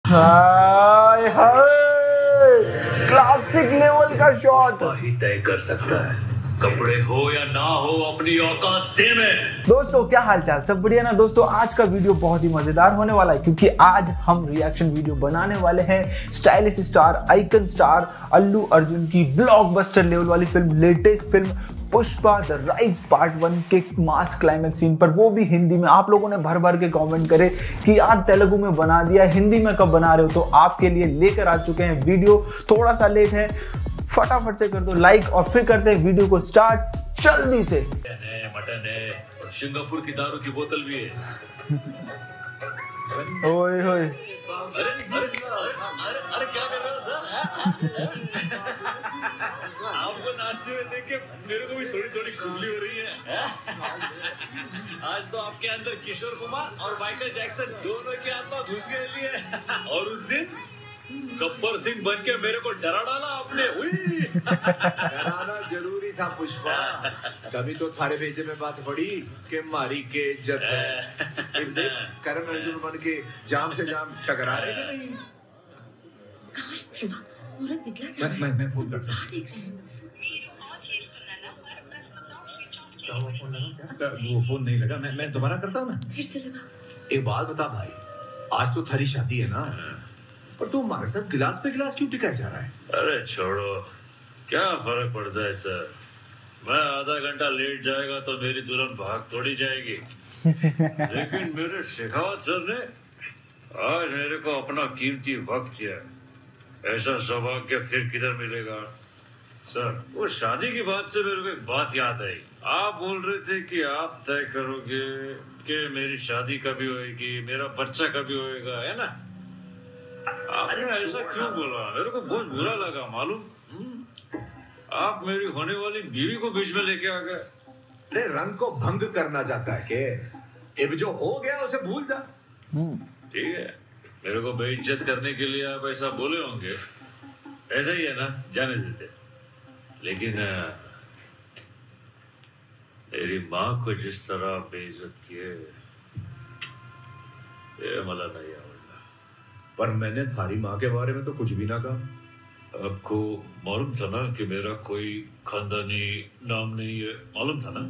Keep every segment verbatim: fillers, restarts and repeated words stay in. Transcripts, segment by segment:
हाय hi, classic level का shot ही तय कर सकता है, कपड़े हो या ना हो अपनी औकात सेम है। दोस्तों क्या हाल चाल, सब बढ़िया ना। दोस्तों आज का वीडियो बहुत ही मजेदार होने वाला है क्योंकि आज हम रिएक्शन वीडियो बनाने वाले हैं stylish star, icon star Allu Arjun की ब्लॉकबस्टर लेवल वाली film, latest film Pushpa the rise part one के मास क्लाइमेक्स सीन पर, वो भी हिंदी में। आप लोगों ने भर भर के कमेंट करे कि यार तेलुगु में बना दिया, हिंदी में कब बना रहे हो, तो आपके लिए लेकर आ चुके हैं वीडियो। थोड़ा सा लेट है, फटाफट से कर दो लाइक और फिर करते हैं वीडियो को स्टार्ट जल्दी से। है, मटन है और सिंगापुर की दारू की बोतल भी है। ओए होए, अरे अरे अरे अरे क्या कर रहे हो सर? आपको नाचते हुए देख के मेरे को भी थोड़ी थोड़ी खुजली हो रही है। आज तो आपके अंदर किशोर कुमार और माइकल जैक्सन दोनों की आत्मा घुस गई है। और उस दिन गब्बर सिंह बन के मेरे को डरा डाला आपने। डराना जरूरी था पुष्पा, तभी तो थारे भेजे में बात पड़ी कि मारी के इज्जत है। फिर देख करण अर्जुन बन के जाम से जाम टकरा रहे थे। नहीं मुहूर्त निकला जा रहा है। मैं मैं मैं फोन करता हूँ। देख रहे हैं। वो फोन लगा क्या? वो फोन नहीं लगा, मैं मैं दोबारा करता हूँ ना। फिर से लगा। एक बात बता भाई, आज तो थारी शादी है ना, पर तू हमारे साथ गिलास पे गिलास क्यों टिकाया जा रहा है? अरे छोड़ो, क्या फर्क पड़ता है सर। मैं आधा घंटा लेट जाएगा तो मेरी दुल्हन भाग थोड़ी जाएगी। लेकिन मेरे शेखावत सर ने आज मेरे को अपना कीमती वक्त दिया। ऐसा सौभाग्य फिर किधर मिलेगा सर। वो शादी की बात से मेरे को एक बात याद आई। आप बोल रहे थे कि आप तय करोगे कि मेरी शादी कभी होएगी, मेरा बच्चा कभी होएगा, है ना? आपने ऐसा क्यों बोला? मेरे को बहुत बुरा लगा मालूम। आप मेरी होने वाली बीवी को बीच में लेके आ गए। अरे रंग को भंग करना चाहता है के? अब जो हो गया उसे भूल जा। ठीक है, मेरे को बेइज्जत करने के लिए आप ऐसा बोले होंगे, ऐसा ही है ना, जाने देते। लेकिन मेरी माँ को जिस तरह बेइज्जत किए, ये मला नहीं आएगा। पर मैंने थारी माँ के बारे में तो कुछ भी ना कहा। आपको मालूम था ना कि मेरा कोई खानदानी नाम नहीं है, मालूम था ना?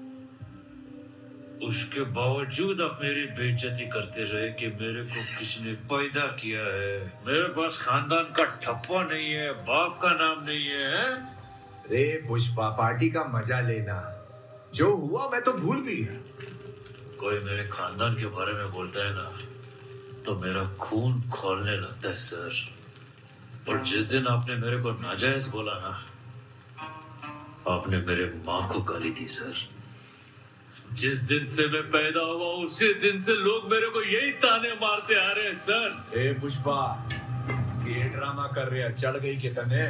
उसके बावजूद आप मेरी बेइज्जती करते रहे कि मेरे को किसने पैदा किया है। मेरे पास खानदान का ठप्पा नहीं है, बाप का नाम नहीं है। रे पुष्पा, पार्टी का मजा लेना, जो हुआ मैं तो भूल गया। कोई मेरे खानदान के बारे में बोलता है ना तो मेरा खून खोलने लगता है सर। और जिस दिन आपने मेरे को नाजायज बोला ना, आपने मेरे माँ को गाली दी सर। जिस दिन से मैं पैदा हुआ उसी दिन से लोग मेरे को यही ताने मारते आ रहे हैं सर। ए पुष्पा, ये ड्रामा कर रहे हैं, चढ़ गई के तने?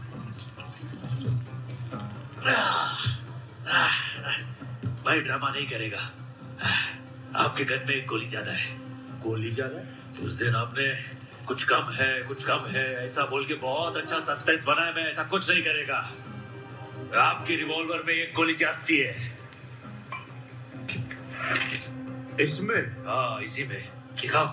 भाई ड्रामा नहीं करेगा। आपके गन में एक गोली ज्यादा है। गोली ज्यादा है? उस दिन आपने कुछ कम है कुछ कम है ऐसा बोल के बहुत अच्छा सस्पेंस बनाया। मैं ऐसा कुछ नहीं करेगा। आपकी रिवॉल्वर में एक गोली जाती है। इसमें? हाँ इसी में, दिखाओ।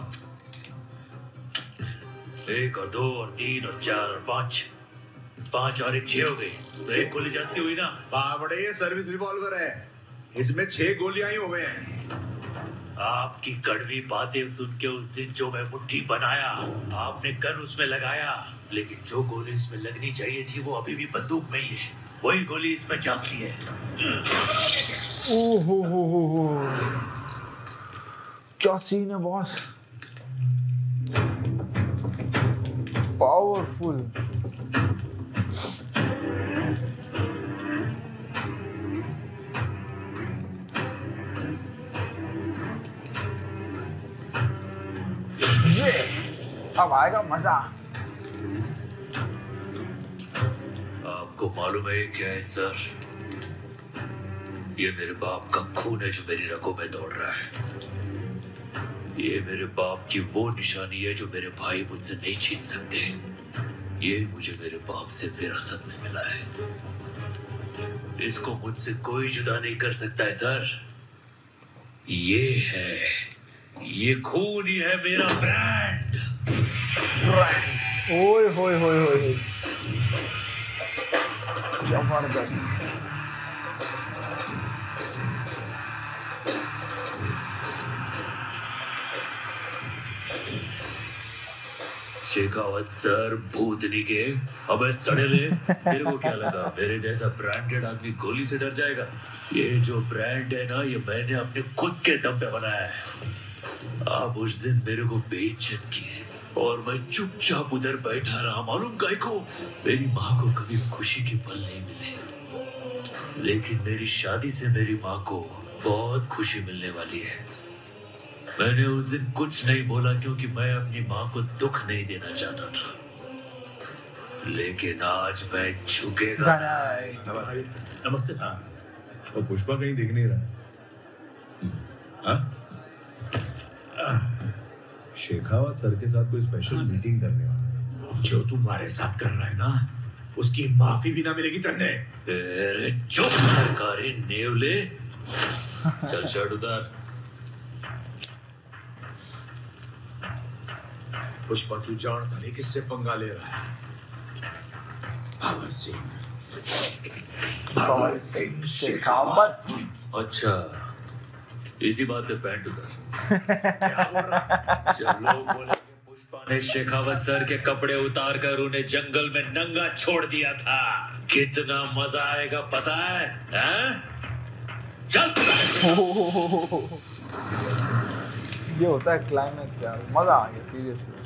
एक और दो और तीन और चार और पांच, पांच और एक छह हो गई, तो एक गोली जाती हुई ना। बावड़े, ये सर्विस रिवॉल्वर है, इसमें छह गोलियां ही हुए हैं। आपकी कड़वी बातें सुन के उस दिन जो मैं मुट्ठी बनाया, आपने गन उसमें लगाया, लेकिन जो गोली उसमें लगनी चाहिए थी वो अभी भी बंदूक में ही है। वही गोली इसमें जाती है। ओहो हो हो हो, क्या सीन है बॉस, पावरफुल। ये अब आएगा मजा। आपको मालूम है क्या है सर? ये मेरे बाप का खून है जो मेरी रगों में दौड़ रहा है। ये मेरे बाप की वो निशानी है जो मेरे भाई मुझसे नहीं छीन सकते। ये मुझे मेरे बाप से विरासत में मिला है। इसको मुझसे कोई जुदा नहीं कर सकता है सर। ये है, ये खून ही है मेरा ब्रांड। ओए होए होए होए, जबरदस्त। शेखावत सर, भूतनी के, अबे सड़ेले, तेरे को क्या लगा मेरे जैसा ब्रांडेड आदमी गोली से डर जाएगा? ये जो ब्रांड है ना, ये मैंने अपने खुद के दम पे बनाया है। आप उस दिन मेरे को बेइज्जत किए और मैं चुपचाप उधर बैठा रहा। मालूम गाय को, मेरी माँ को कभी खुशी के पल नहीं मिले, लेकिन मेरी शादी से मेरी माँ को बहुत खुशी मिलने वाली है। मैंने उस दिन कुछ नहीं बोला क्योंकि मैं अपनी माँ को दुख नहीं देना चाहता था, लेकिन आज मैं झुकेगा। नमस्ते साहब। वो पुष्पा कहीं दिख नहीं रहा। हाँ? शेखावत सर के साथ कोई स्पेशल मीटिंग करने वाला था। जो तुम्हारे साथ कर रहा है ना, उसकी माफी भी ना मिलेगी तन्ने। अरे चुप सरकारी नेवले, चल शर्ट उतार। पुष्पा तू जानता नहीं किससे पंगा ले रहा है। Power Singh, power Singh Shekhawat. अच्छा, इसी बात पे पैंट उतार। क्या बोल रहा? जब लोग बोले कि पुष्पा ने शेखावत सर के कपड़े उतार कर उन्हें जंगल में नंगा छोड़ दिया था, कितना मजा आएगा पता है? हैं? चल। ये होता है क्लाइमैक्स यार, मजा आ गया सीरियसली।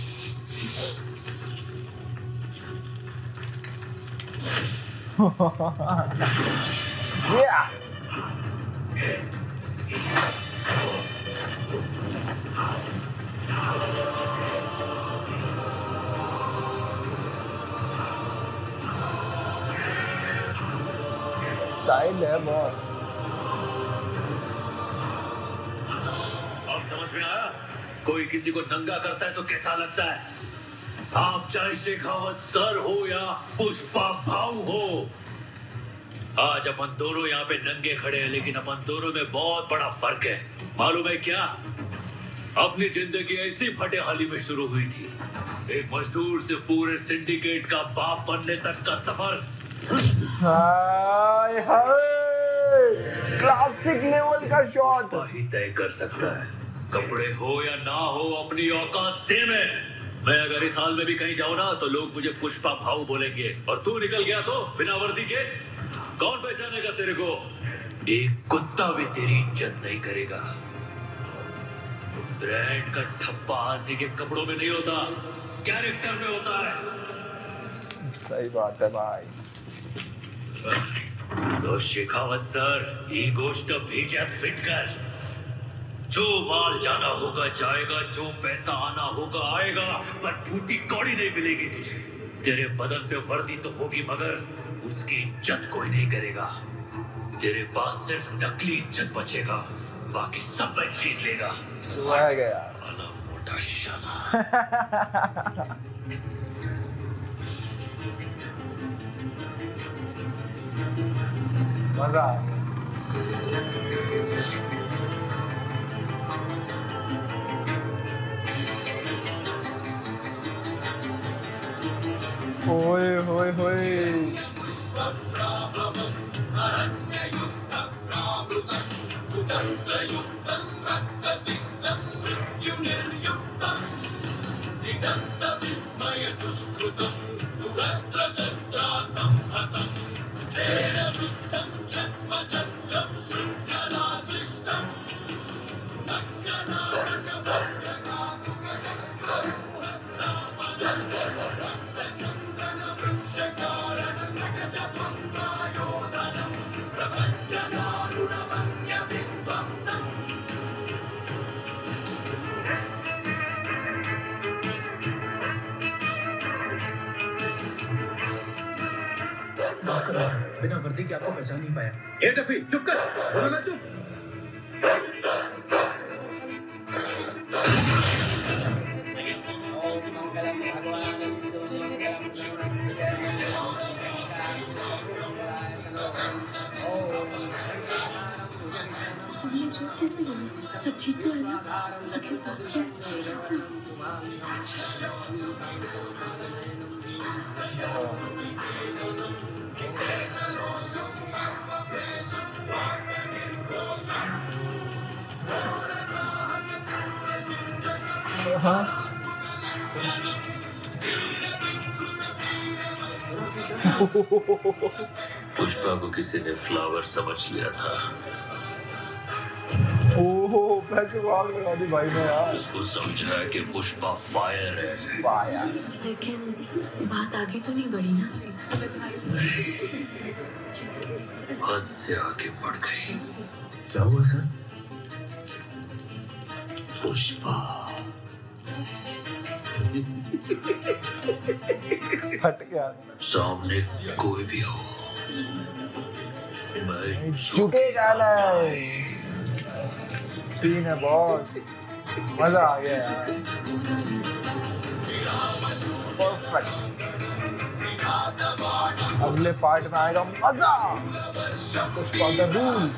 yeah! स्टाइल है बॉस। अब समझ में आया कोई किसी को नंगा करता है तो कैसा लगता है? आप चाहे शेखावत सर हो या पुष्पा भाऊ हो, आज अपन दोनों यहाँ पे नंगे खड़े हैं, लेकिन अपन दोनों में बहुत बड़ा फर्क है। मालूम है क्या? अपनी जिंदगी ऐसी फटे हाली में शुरू हुई थी, एक मजदूर से पूरे सिंडिकेट का बाप बनने तक का सफर। हाय हाय, क्लासिक लेवल का शॉट ही तय कर सकता है। कपड़े हो या ना हो, अपनी औकात सेम है। मैं अगर इस हाल में भी कहीं जाऊं ना, तो लोग मुझे पुष्पा भाऊ बोलेंगे, और तू निकल गया तो बिना वर्दी के कौन पहचानेगा तेरे को? एक कुत्ता भी तेरी इज्जत नहीं करेगा। ब्रांड का ठप्पा आदमी के कपड़ों में नहीं होता, कैरेक्टर में होता है। सही बात है भाई। तो शेखावत सर, ये गोश्त भेजा फिट कर। जो माल जाना होगा जाएगा, जो पैसा आना होगा आएगा, पर फूटी कौड़ी नहीं मिलेगी तुझे। तेरे बदन पे वर्दी तो होगी, मगर उसकी इज्जत कोई नहीं करेगा। तेरे पास सिर्फ नकली इज्जत बचेगा, बाकी सब मैं छीन लेगा। सुना गया मोटा शाला। मजा ओए होए होए, बिना वर्दी के आपको पहचान नहीं पाया। ए टफी, चुप कर, बोलो ना चुप। कैसे सब जीते हैं ना? आखिर बात क्या? हाँ पुष्पा को किसी ने फ्लावर समझ लिया था। ओहो पैसे भाग लगा दी भाई ने यार। उसको समझा कि पुष्पा फायर है। फायर। लेकिन बात आगे तो नहीं बढ़ी ना। हद से आगे बढ़ गई। क्या हुआ सर? पुष्पा फट गया। सामने कोई भी हो, मैं झुकेगा नहीं। सीन है बॉस, मजा आ गया यार। परफेक्ट। अगले पार्ट में आएगा मजा। Pushpa the rule.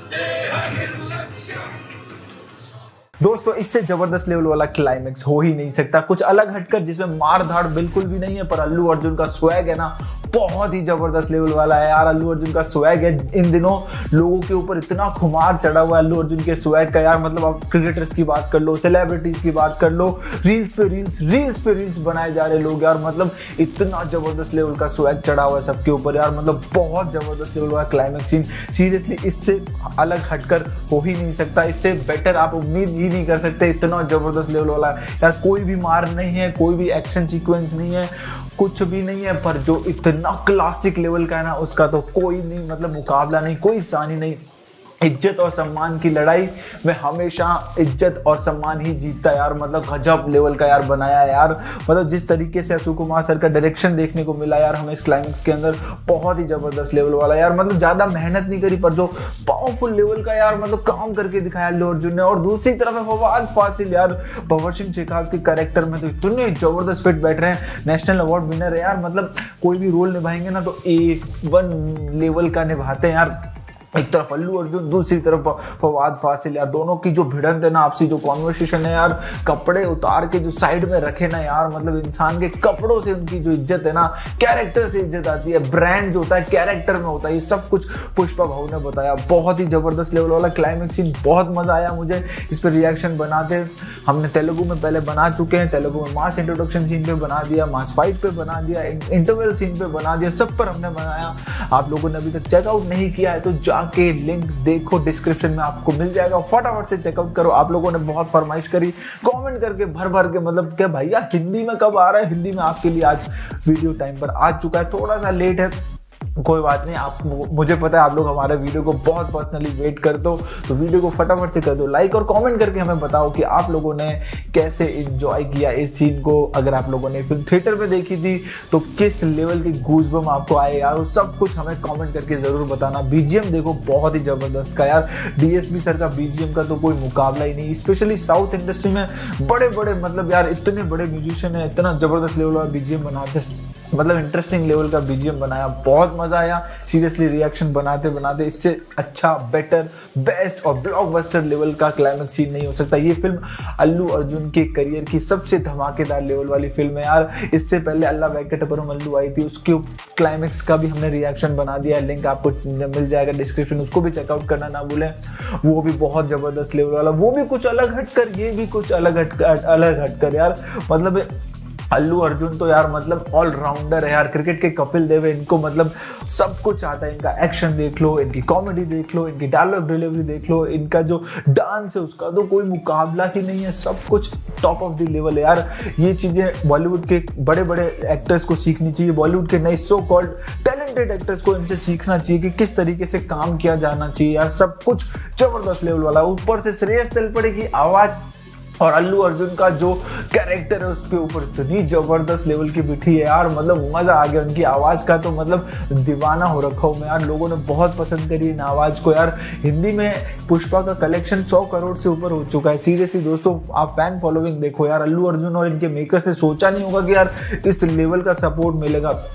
दोस्तों इससे जबरदस्त लेवल वाला क्लाइमेक्स हो ही नहीं सकता, कुछ अलग हटकर जिसमें मार धाड़ बिल्कुल भी नहीं है, पर अल्लू अर्जुन का स्वैग है ना बहुत ही जबरदस्त लेवल वाला है यार। अल्लू अर्जुन का स्वैग है, इन दिनों लोगों के ऊपर इतना खुमार चढ़ा हुआ है अल्लू अर्जुन के स्वैग का यार। मतलब आप क्रिकेटर्स की बात कर लो, सेलिब्रिटीज की बात कर लो, रील्स पे रील्स रील्स पे रील्स बनाए जा रहे लोग यार। मतलब इतना जबरदस्त लेवल का स्वैग चढ़ा हुआ है सबके ऊपर यार। मतलब बहुत जबरदस्त लेवल वाला क्लाइमेक्स सीन, सीरियसली इससे अलग हटकर हो ही नहीं सकता, इससे बेटर आप उम्मीद ही नहीं कर सकते। इतना जबरदस्त लेवल वाला यार, कोई भी मार नहीं है, कोई भी एक्शन सीक्वेंस नहीं है, कुछ भी नहीं है, पर जो इतना क्लासिक लेवल का है ना उसका तो कोई नहीं, मतलब मुकाबला नहीं, कोई सानी नहीं। इज्जत और सम्मान की लड़ाई में हमेशा इज्जत और सम्मान ही जीतता यार। मतलब गजब लेवल का यार बनाया है यार। मतलब जिस तरीके से अशोक कुमार सर का डायरेक्शन देखने को मिला यार हमें इस क्लाइमेक्स के अंदर, बहुत ही जबरदस्त लेवल वाला यार। मतलब ज्यादा मेहनत नहीं करी पर जो पावरफुल लेवल का यार मतलब काम करके दिखाया अल्लू अर्जुन ने। और दूसरी तरफ फवाद फासिल यार, भंवर सिंह शेखावत के कैरेक्टर में तो इतने जबरदस्त फिट बैठ रहे हैं, नेशनल अवार्ड विनर है यार। मतलब कोई भी रोल निभाएंगे ना तो ए वन लेवल का निभाते हैं यार। एक तरफ अल्लू अर्जुन, दूसरी तरफ फवाद फासिल यार, दोनों की जो भिड़ंत है ना, आपसी जो कॉन्वर्सेशन है यार, कपड़े उतार के जो साइड में रखे ना यार, मतलब इंसान के कपड़ों से उनकी जो इज्जत है ना, कैरेक्टर से इज्जत आती है, ब्रांड जो होता है कैरेक्टर में होता है, ये सब कुछ पुष्पा भाऊ ने बताया। बहुत ही जबरदस्त लेवल वाला क्लाइमेक्स सीन, बहुत मजा आया मुझे इस पर रिएक्शन बनाते। हमने तेलुगु में पहले बना चुके हैं, तेलुगु में मास इंट्रोडक्शन सीन पे बना दिया, मास फाइट पे बना दिया, इंटरवल सीन पे बना दिया, सब पर हमने बनाया। आप लोगों ने अभी तक चेकआउट नहीं किया है तो के लिंक देखो, डिस्क्रिप्शन में आपको मिल जाएगा, फटाफट से चेकआउट करो। आप लोगों ने बहुत फरमाइश करी कमेंट करके भर भर के, मतलब क्या भैया हिंदी में कब आ रहा है, हिंदी में आपके लिए आज वीडियो टाइम पर आ चुका है, थोड़ा सा लेट है, कोई बात नहीं। आप मुझे पता है आप लोग हमारे वीडियो को बहुत पर्सनली वेट करते हो, तो वीडियो को फटाफट से कर दो लाइक और कमेंट करके हमें बताओ कि आप लोगों ने कैसे एंजॉय किया इस सीन को। अगर आप लोगों ने फिल्म थिएटर में देखी थी तो किस लेवल के गूज़बम्स आपको आए यार, वो सब कुछ हमें कमेंट करके जरूर बताना। बीजीएम देखो बहुत ही जबरदस्त का यार, डीएसपी सर का बीजीएम का तो कोई मुकाबला ही नहीं। स्पेशली साउथ इंडस्ट्री में बड़े बड़े मतलब यार इतने बड़े म्यूजिशियन है, इतना जबरदस्त लेवल का बीजीएम बनाते, मतलब इंटरेस्टिंग लेवल का बीजीएम बनाया, बहुत मजा आया। सीरियसली रिएक्शन बनाते बनाते इससे अच्छा, बेटर, बेस्ट और ब्लॉकबस्टर लेवल का क्लाइमेक्स सीन नहीं हो सकता। ये फिल्म अल्लू अर्जुन के करियर की सबसे धमाकेदार लेवल वाली फिल्म है यार। इससे पहले अल्लाह वेंकटपुरम अल्लू आई थी, उसके क्लाइमेक्स का भी हमने रिएक्शन बना दिया, लिंक आपको मिल जाएगा डिस्क्रिप्शन, उसको भी चेकआउट करना ना भूलें। वो भी बहुत जबरदस्त लेवल वाला, वो भी कुछ अलग हटकर, ये भी कुछ अलग हटकर अलग हटकर यार। मतलब अल्लू अर्जुन तो यार मतलब ऑलराउंडर है यार, क्रिकेट के कपिल देव है, इनको मतलब सब कुछ आता है। इनका एक्शन देख लो, इनकी कॉमेडी देख लो, इनकी डायलॉग डिलीवरी देख लो, इनका जो डांस है उसका तो कोई मुकाबला ही नहीं है, सब कुछ टॉप ऑफ द लेवल है यार। ये चीज़ें बॉलीवुड के बड़े बड़े एक्टर्स को सीखनी चाहिए, बॉलीवुड के नए सो कॉल्ड टैलेंटेड एक्टर्स को इनसे सीखना चाहिए कि किस तरीके से काम किया जाना चाहिए यार। सब कुछ जबरदस्त लेवल वाला, ऊपर से श्रेयस तलपड़े की आवाज़ और अल्लू अर्जुन का जो कैरेक्टर है उसके ऊपर इतनी जबरदस्त लेवल की बिठी है यार, मतलब मजा आ गया। उनकी आवाज का तो मतलब दीवाना हो रखा हूं मैं यार, लोगों ने बहुत पसंद करी इन आवाज को यार। हिंदी में पुष्पा का कलेक्शन सौ करोड़ से ऊपर हो चुका है। सीरियसली दोस्तों आप फैन फॉलोइंग देखो यार, अल्लू अर्जुन और इनके मेकर्स ने सोचा नहीं होगा कि यार इस लेवल का सपोर्ट मिलेगा।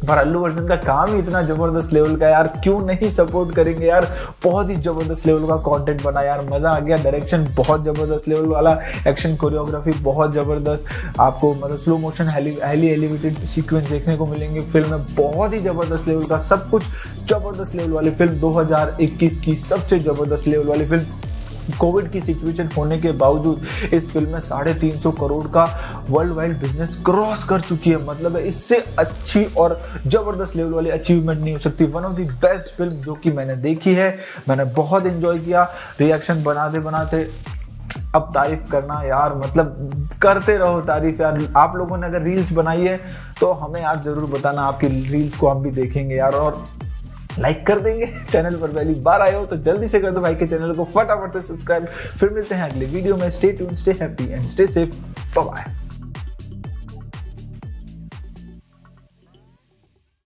पर अल्लू अर्जुन का काम ही इतना जबरदस्त लेवल का यार, क्यों नहीं सपोर्ट करेंगे यार। बहुत ही जबरदस्त लेवल का कंटेंट बना यार, मजा आ गया। डायरेक्शन बहुत जबरदस्त लेवल वाला, एक्शन कोरियोग्राफी बहुत जबरदस्त, आपको मतलब slow motion highly elevated sequence देखने को मिलेंगे फिल्म में, बहुत ही जबरदस्त लेवल का, सब कुछ जबरदस्त लेवल वाली फिल्म। दो हज़ार इक्कीस की सबसे जबरदस्त लेवल वाली फिल्म। कोविड की सिचुएशन होने के बावजूद इस फिल्म में साढ़े तीन सौ करोड़ का वर्ल्ड वाइड बिजनेस क्रॉस कर चुकी है। मतलब इससे अच्छी और जबरदस्त लेवल वाली अचीवमेंट नहीं हो सकती। One of the best film जो कि मैंने देखी है, मैंने बहुत एंजॉय किया। रिएक्शन बनाते बनाते अब तारीफ करना यार, मतलब करते रहो तारीफ यार। आप लोगों ने अगर रील्स बनाई है तो हमें यार जरूर बताना, आपकी रील्स को हम भी देखेंगे यार, और लाइक कर देंगे। चैनल पर पहली बार आए हो तो जल्दी से कर दो भाई के चैनल को फटाफट से सब्सक्राइब। फिर मिलते हैं अगले वीडियो में। Stay tuned, stay happy and stay safe. Bye bye.